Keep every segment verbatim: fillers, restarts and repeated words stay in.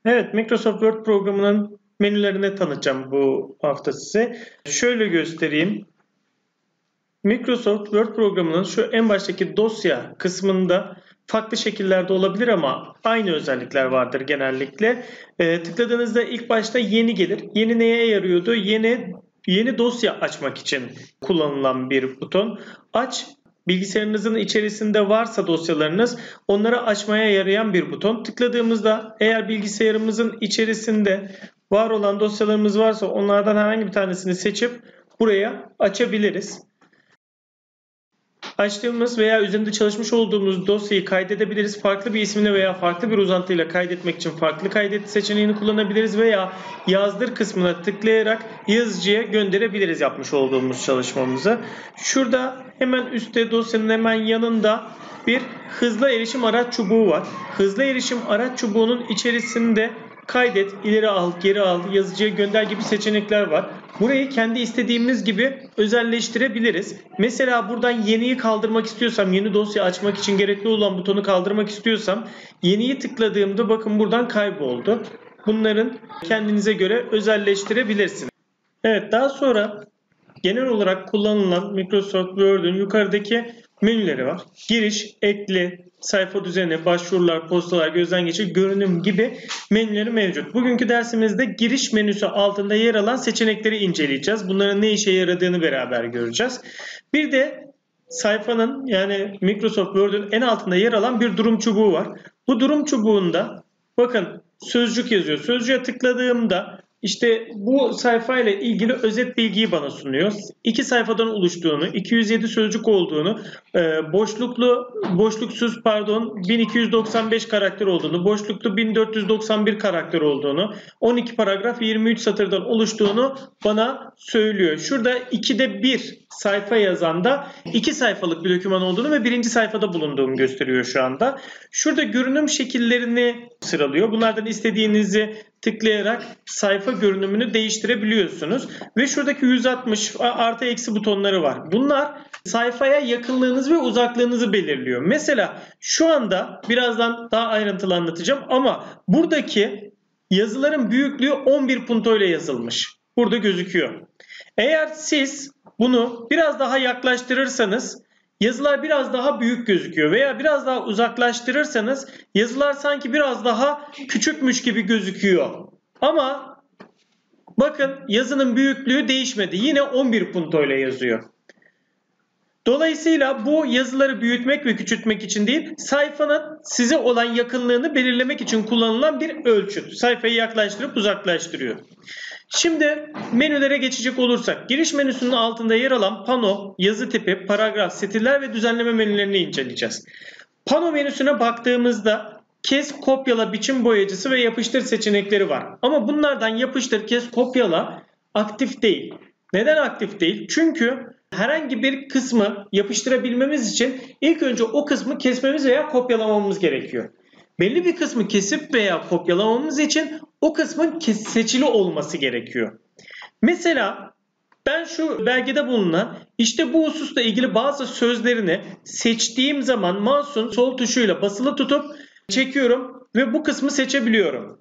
Evet, Microsoft Word programının menülerini tanıtacağım bu hafta size. Şöyle göstereyim. Microsoft Word programının şu en baştaki dosya kısmında farklı şekillerde olabilir ama aynı özellikler vardır genellikle. E, tıkladığınızda ilk başta yeni gelir. Yeni neye yarıyordu? Yeni yeni dosya açmak için kullanılan bir buton. Aç, bilgisayarınızın içerisinde varsa dosyalarınız, onları açmaya yarayan bir buton. Tıkladığımızda eğer bilgisayarımızın içerisinde var olan dosyalarımız varsa onlardan herhangi bir tanesini seçip buraya açabiliriz. Açtığımız veya üzerinde çalışmış olduğumuz dosyayı kaydedebiliriz. Farklı bir isimle veya farklı bir uzantıyla kaydetmek için farklı kaydet seçeneğini kullanabiliriz veya yazdır kısmına tıklayarak yazıcıya gönderebiliriz yapmış olduğumuz çalışmamızı. Şurada hemen üstte dosyanın hemen yanında bir hızlı erişim araç çubuğu var. Hızlı erişim araç çubuğunun içerisinde kaydet, ileri al, geri al, yazıcıya gönder gibi seçenekler var. Burayı kendi istediğimiz gibi özelleştirebiliriz. Mesela buradan yeniyi kaldırmak istiyorsam, yeni dosya açmak için gerekli olan butonu kaldırmak istiyorsam yeniyi tıkladığımda bakın buradan kayboldu. Bunların kendinize göre özelleştirebilirsiniz. Evet, daha sonra genel olarak kullanılan Microsoft Word'ün yukarıdaki menüleri var. Giriş, ekle, sayfa düzeni, başvurular, postalar, gözden geçir, görünüm gibi menüleri mevcut. Bugünkü dersimizde giriş menüsü altında yer alan seçenekleri inceleyeceğiz. Bunların ne işe yaradığını beraber göreceğiz. Bir de sayfanın yani Microsoft Word'ün en altında yer alan bir durum çubuğu var. Bu durum çubuğunda bakın sözcük yazıyor. Sözcüğe tıkladığımda İşte bu sayfayla ilgili özet bilgiyi bana sunuyor. İki sayfadan oluştuğunu, iki yüz yedi sözcük olduğunu, boşluklu, boşluksuz pardon bin iki yüz doksan beş karakter olduğunu, boşluklu bin dört yüz doksan bir karakter olduğunu, on iki paragraf yirmi üç satırdan oluştuğunu bana söylüyor. Şurada ikide bir sayfa yazan da iki sayfalık bir doküman olduğunu ve birinci sayfada bulunduğumu gösteriyor şu anda. Şurada görünüm şekillerini sıralıyor. Bunlardan istediğinizi tıklayarak sayfa görünümünü değiştirebiliyorsunuz. Ve şuradaki yüz altmış artı eksi butonları var. Bunlar sayfaya yakınlığınızı ve uzaklığınızı belirliyor. Mesela şu anda birazdan daha ayrıntılı anlatacağım ama buradaki yazıların büyüklüğü on bir punto ile yazılmış. Burada gözüküyor. Eğer siz bunu biraz daha yaklaştırırsanız yazılar biraz daha büyük gözüküyor veya biraz daha uzaklaştırırsanız yazılar sanki biraz daha küçükmüş gibi gözüküyor. Ama bakın yazının büyüklüğü değişmedi. Yine on bir punto ile yazıyor. Dolayısıyla bu yazıları büyütmek ve küçültmek için değil, sayfanın size olan yakınlığını belirlemek için kullanılan bir ölçüt. Sayfayı yaklaştırıp uzaklaştırıyor. Şimdi menülere geçecek olursak, giriş menüsünün altında yer alan pano, yazı tipi, paragraf, stiller ve düzenleme menülerini inceleyeceğiz. Pano menüsüne baktığımızda kes, kopyala, biçim boyacısı ve yapıştır seçenekleri var. Ama bunlardan yapıştır, kes, kopyala aktif değil. Neden aktif değil? Çünkü herhangi bir kısmı yapıştırabilmemiz için ilk önce o kısmı kesmemiz veya kopyalamamız gerekiyor. Belli bir kısmı kesip veya kopyalamamız için o kısmın seçili olması gerekiyor. Mesela ben şu belgede bulunan işte bu hususla ilgili bazı sözlerini seçtiğim zaman mouse'un sol tuşuyla basılı tutup çekiyorum ve bu kısmı seçebiliyorum.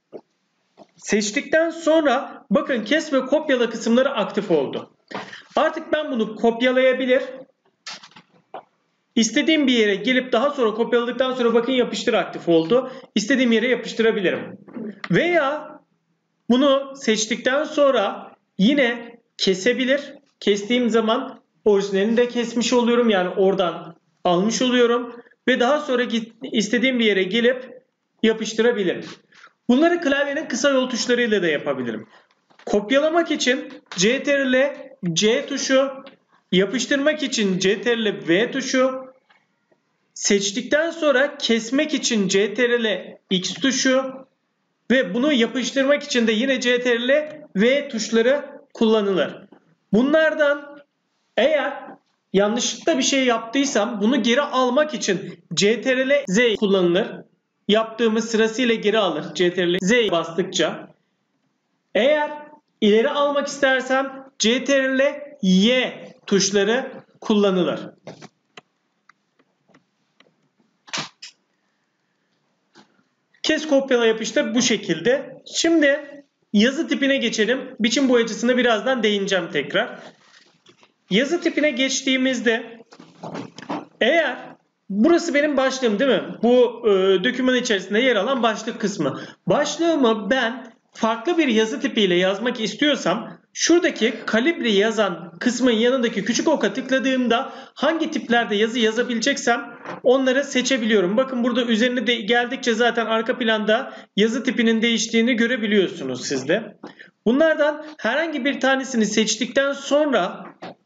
Seçtikten sonra bakın kes ve kopyala kısımları aktif oldu. Artık ben bunu kopyalayabilir, İstediğim bir yere gelip daha sonra kopyaladıktan sonra bakın yapıştır aktif oldu. İstediğim yere yapıştırabilirim. Veya bunu seçtikten sonra yine kesebilir. Kestiğim zaman orijinalini de kesmiş oluyorum. Yani oradan almış oluyorum. Ve daha sonra istediğim bir yere gelip yapıştırabilirim. Bunları klavyenin kısa yol tuşlarıyla da yapabilirim. Kopyalamak için Ctrl C tuşu, yapıştırmak için Ctrl V tuşu, seçtikten sonra kesmek için Ctrl X tuşu ve bunu yapıştırmak için de yine Ctrl V tuşları kullanılır. Bunlardan eğer yanlışlıkla bir şey yaptıysam bunu geri almak için Ctrl Z kullanılır. Yaptığımız sırasıyla geri alır Ctrl Z bastıkça. Eğer ileri almak istersem Ctrl Y tuşları kullanılır. Kes, kopyala, yapıştır bu şekilde. Şimdi yazı tipine geçelim. Biçim boyacısına birazdan değineceğim tekrar. Yazı tipine geçtiğimizde eğer burası benim başlığım değil mi? Bu e, doküman içerisinde yer alan başlık kısmı. Başlığımı ben farklı bir yazı tipiyle yazmak istiyorsam şuradaki kalibre yazan kısmın yanındaki küçük oka tıkladığımda hangi tiplerde yazı yazabileceksem onları seçebiliyorum. Bakın burada üzerine de geldikçe zaten arka planda yazı tipinin değiştiğini görebiliyorsunuz siz de. Bunlardan herhangi bir tanesini seçtikten sonra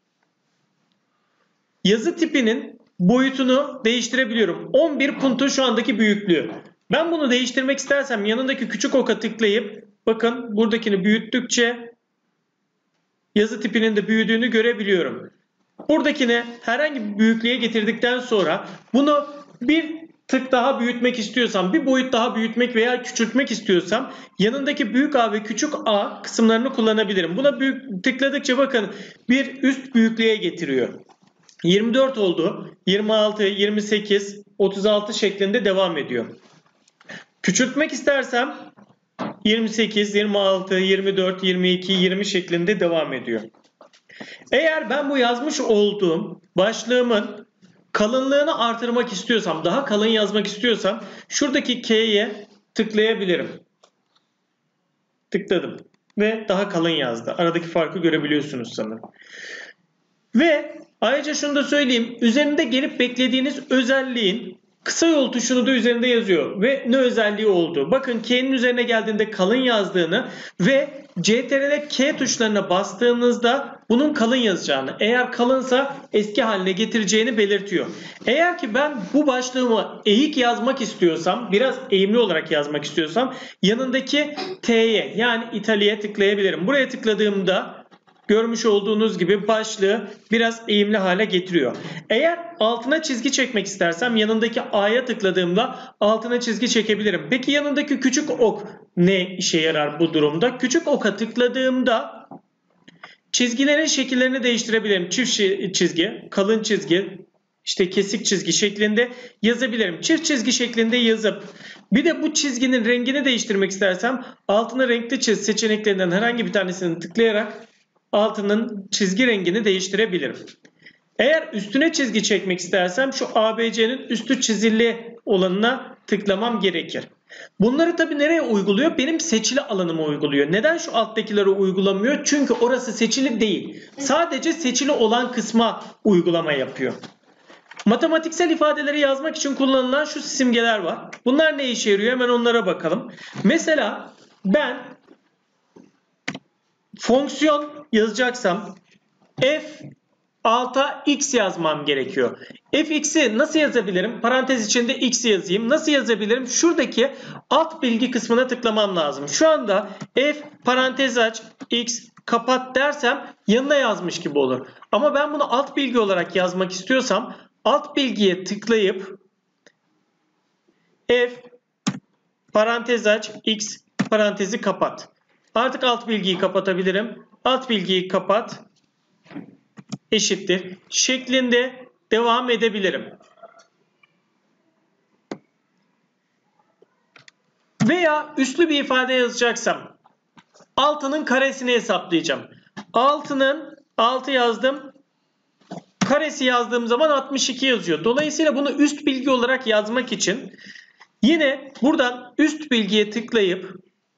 yazı tipinin boyutunu değiştirebiliyorum. on bir punto şu andaki büyüklüğü. Ben bunu değiştirmek istersem yanındaki küçük oka tıklayıp bakın buradakini büyüttükçe yazı tipinin de büyüdüğünü görebiliyorum. Buradakini herhangi bir büyüklüğe getirdikten sonra bunu bir tık daha büyütmek istiyorsam, bir boyut daha büyütmek veya küçültmek istiyorsam yanındaki büyük A ve küçük A kısımlarını kullanabilirim. Buna büyük tıkladıkça bakın bir üst büyüklüğe getiriyor. yirmi dört oldu. yirmi altı, yirmi sekiz, otuz altı şeklinde devam ediyor. Küçültmek istersem yirmi sekiz, yirmi altı, yirmi dört, yirmi iki, yirmi şeklinde devam ediyor. Eğer ben bu yazmış olduğum başlığımın kalınlığını artırmak istiyorsam, daha kalın yazmak istiyorsam şuradaki K'ye tıklayabilirim. Tıkladım ve daha kalın yazdı. Aradaki farkı görebiliyorsunuz sanırım. Ve ayrıca şunu da söyleyeyim. Üzerinde gelip beklediğiniz özelliğin kısa yol tuşunu da üzerinde yazıyor. Ve ne özelliği olduğu. Bakın K'nin üzerine geldiğinde kalın yazdığını ve C T R L K tuşlarına bastığınızda bunun kalın yazacağını, eğer kalınsa eski haline getireceğini belirtiyor. Eğer ki ben bu başlığımı eğik yazmak istiyorsam, biraz eğimli olarak yazmak istiyorsam yanındaki T'ye yani İtalya'ya tıklayabilirim. Buraya tıkladığımda görmüş olduğunuz gibi başlığı biraz eğimli hale getiriyor. Eğer altına çizgi çekmek istersem yanındaki A'ya tıkladığımda altına çizgi çekebilirim. Peki yanındaki küçük ok ne işe yarar bu durumda? Küçük oka tıkladığımda çizgilerin şekillerini değiştirebilirim. Çift çizgi, kalın çizgi, işte kesik çizgi şeklinde yazabilirim. Çift çizgi şeklinde yazıp bir de bu çizginin rengini değiştirmek istersem altına renkli çiz seçeneklerinden herhangi bir tanesini tıklayarak altının çizgi rengini değiştirebilirim. Eğer üstüne çizgi çekmek istersem şu A B C'nin üstü çizili olanına tıklamam gerekir. Bunları tabii nereye uyguluyor? Benim seçili alanıma uyguluyor. Neden şu alttakileri uygulamıyor? Çünkü orası seçili değil. Sadece seçili olan kısma uygulama yapıyor. Matematiksel ifadeleri yazmak için kullanılan şu simgeler var. Bunlar ne işe yarıyor? Hemen onlara bakalım. Mesela ben fonksiyon yazacaksam f alta x yazmam gerekiyor. Fx'i nasıl yazabilirim? Parantez içinde x yazayım. Nasıl yazabilirim? Şuradaki alt bilgi kısmına tıklamam lazım. Şu anda f parantez aç x kapat dersem yanına yazmış gibi olur. Ama ben bunu alt bilgi olarak yazmak istiyorsam alt bilgiye tıklayıp f parantez aç x parantezi kapat. Artık alt bilgiyi kapatabilirim. Alt bilgiyi kapat eşittir şeklinde devam edebilirim. Veya üslü bir ifade yazacaksam altının karesini hesaplayacağım. altının altı yazdım. Karesi yazdığım zaman altmış iki yazıyor. Dolayısıyla bunu üst bilgi olarak yazmak için yine buradan üst bilgiye tıklayıp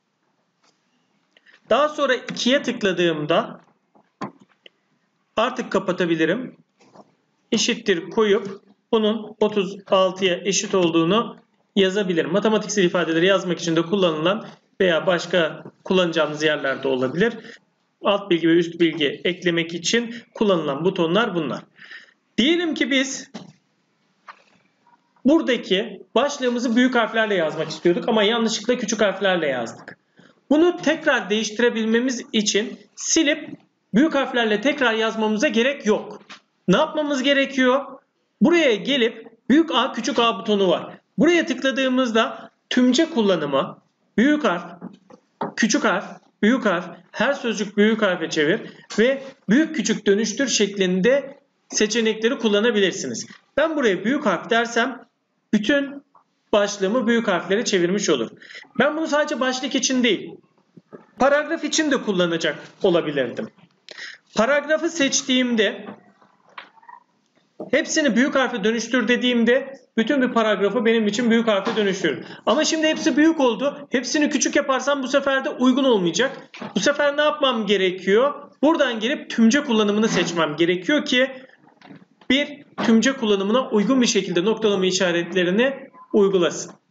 daha sonra ikiye tıkladığımda artık kapatabilirim. Eşittir koyup bunun otuz altıya eşit olduğunu yazabilirim. Matematiksel ifadeleri yazmak için de kullanılan veya başka kullanacağımız yerlerde olabilir. Alt bilgi ve üst bilgi eklemek için kullanılan butonlar bunlar. Diyelim ki biz buradaki başlığımızı büyük harflerle yazmak istiyorduk ama yanlışlıkla küçük harflerle yazdık. Bunu tekrar değiştirebilmemiz için silip büyük harflerle tekrar yazmamıza gerek yok. Ne yapmamız gerekiyor? Buraya gelip büyük A küçük A butonu var. Buraya tıkladığımızda tümce kullanımı büyük harf, küçük harf, büyük harf, her sözcük büyük harfe çevir ve büyük küçük dönüştür şeklinde seçenekleri kullanabilirsiniz. Ben buraya büyük harf dersem bütün başlığımı büyük harflere çevirmiş olur. Ben bunu sadece başlık için değil, paragraf için de kullanacak olabilirdim. Paragrafı seçtiğimde, hepsini büyük harfe dönüştür dediğimde bütün bir paragrafı benim için büyük harfe dönüştürür. Ama şimdi hepsi büyük oldu. Hepsini küçük yaparsam bu sefer de uygun olmayacak. Bu sefer ne yapmam gerekiyor? Buradan gelip tümce kullanımını seçmem gerekiyor ki bir tümce kullanımına uygun bir şekilde noktalama işaretlerini uygulasın.